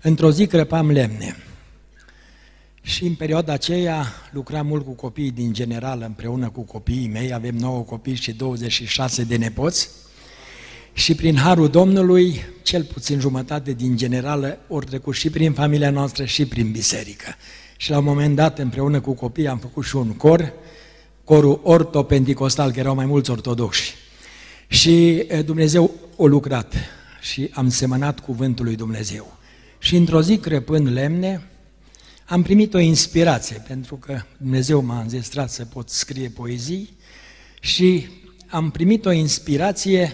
Într-o zi crăpam lemne și în perioada aceea lucram mult cu copiii din general, împreună cu copiii mei, avem 9 copii și 26 de nepoți și prin harul Domnului, cel puțin jumătate din generală ori trecut și prin familia noastră și prin biserică. Și la un moment dat, împreună cu copiii, am făcut și un cor, corul ortopendicostal, că erau mai mulți ortodoxi. Și Dumnezeu a lucrat și am semănat cuvântul lui Dumnezeu. Și într-o zi, crăpând lemne, am primit o inspirație, pentru că Dumnezeu m-a înzestrat să pot scrie poezii și am primit o inspirație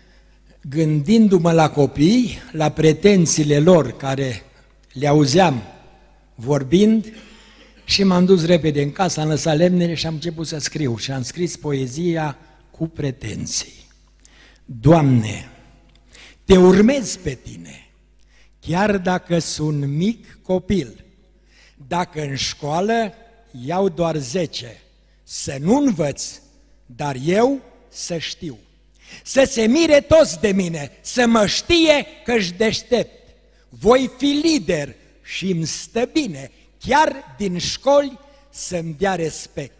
gândindu-mă la copii, la pretențiile lor care le auzeam vorbind și m-am dus repede în casă, am lăsat lemnele și am început să scriu și am scris poezia Cu pretenții. Doamne, te urmez pe tine, chiar dacă sunt mic copil, dacă în școală iau doar 10, să nu învăț, dar eu să știu. Să se mire toți de mine, să mă știe că-și deștept. Voi fi lider și îmi stă bine, chiar din școli să-mi dea respect.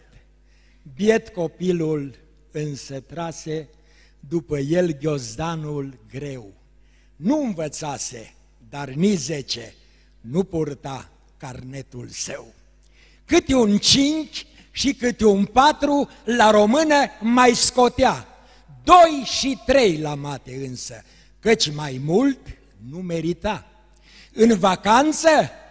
Biet copilul însă trase după el ghiozdanul greu. Nu învățase, dar nici 10 nu purta carnetul său. Câte un 5 și câte un 4 la română mai scotea, 2 și 3 la mate însă, căci mai mult nu merita. În vacanță,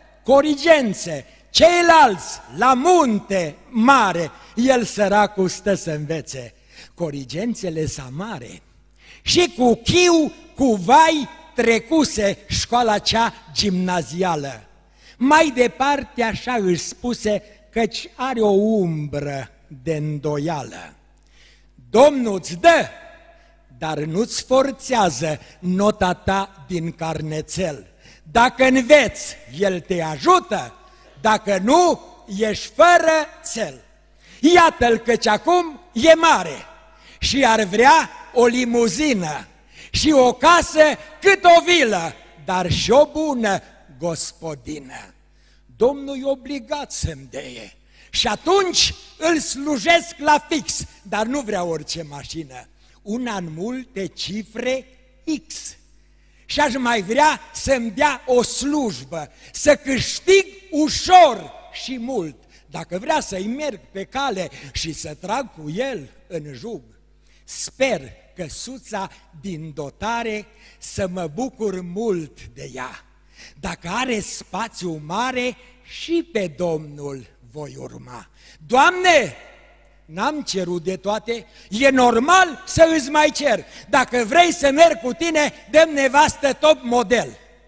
corigențe, ceilalți la munte mare, el săracul stă să învețe corigențele samare. Și cu chiu, cu vai, trecuse școala cea gimnazială. Mai departe așa își spuse, căci are o umbră de îndoială. Domnul îți dă, dar nu-ți forțează nota ta din carnețel. Dacă înveți, el te ajută, dacă nu, ești fără țel. Iată-l căci acum e mare și ar vrea o limuzină și o casă cât o vilă, dar și o bună gospodină. Domnul e obligat să-mi deie și atunci îl slujesc la fix, dar nu vrea orice mașină, una în multe cifre X. Și aș mai vrea să-mi dea o slujbă, să câștig ușor și mult, dacă vrea să-i merg pe cale și să trag cu el în jug. Sper că suța din dotare să mă bucur mult de ea. Dacă are spațiu mare, și pe Domnul voi urma. Doamne, n-am cerut de toate, e normal să îți mai cer. Dacă vrei să merg cu tine, dă-mi nevastă top model.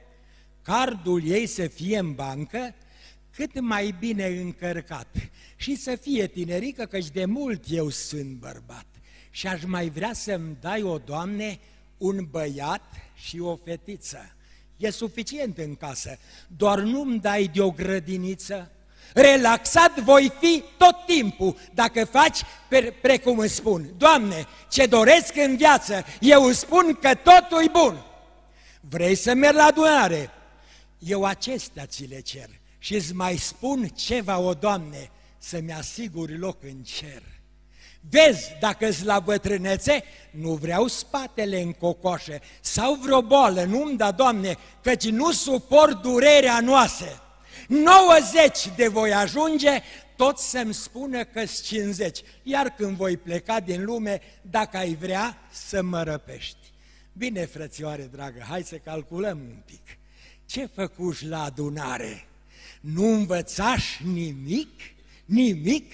Cardul ei să fie în bancă cât mai bine încărcat și să fie tinerică, căci de mult eu sunt bărbat. Și aș mai vrea să-mi dai, o Doamne, un băiat și o fetiță. E suficient în casă, doar nu-mi dai de o grădiniță. Relaxat voi fi tot timpul dacă faci precum îți spun. Doamne, ce doresc în viață, eu îți spun că totul-i bun. Vrei să merg la adunare? Eu acestea ți le cer și îți mai spun ceva, o Doamne, să-mi asiguri loc în cer. Vezi, dacă-s la bătrânețe, nu vreau spatele în cocoșe sau vreo boală, nu-mi da, Doamne, căci nu suport durerea noastră. 90 de voi ajunge, tot să-mi spună că-s 50, iar când voi pleca din lume, dacă ai vrea să mă răpești. Bine, frățioare dragă, hai să calculăm un pic. Ce făcuși la adunare? Nu învățași nimic? Nimic?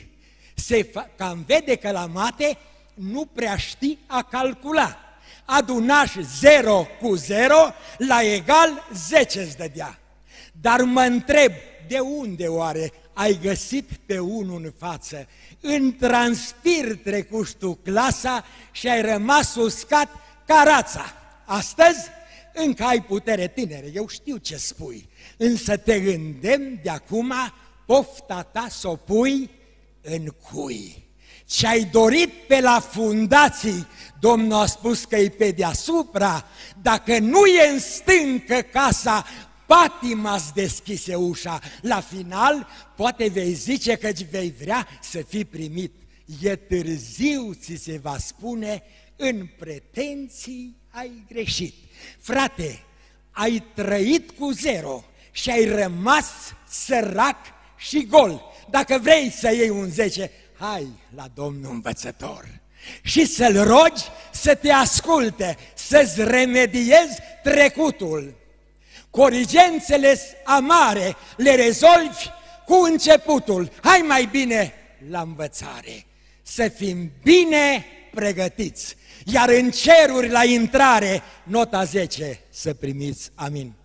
Cam vede că la mate nu prea știi a calcula. Adunași 0 cu 0, la egal 10 îți dădea. Dar mă întreb, de unde oare ai găsit pe unul în față? În transpir trecuși tu clasa și ai rămas uscat ca rața. Astăzi încă ai putere, tinere, eu știu ce spui, însă te îndemn de acum pofta ta să o pui în cui. Ce-ai dorit pe la fundații, Domnul a spus că e pe deasupra, dacă nu e în stâncă casa, patima-ți deschise ușa. La final, poate vei zice că vei vrea să fii primit. E târziu, ți se va spune, în pretenții ai greșit. Frate, ai trăit cu zero și ai rămas sărac și gol. Dacă vrei să iei un 10, hai la Domnul învățător și să-L rogi să te asculte, să-ți remediezi trecutul. Corigențele amare le rezolvi cu începutul. Hai mai bine la învățare, să fim bine pregătiți, iar în ceruri la intrare nota 10 să primiți. Amin.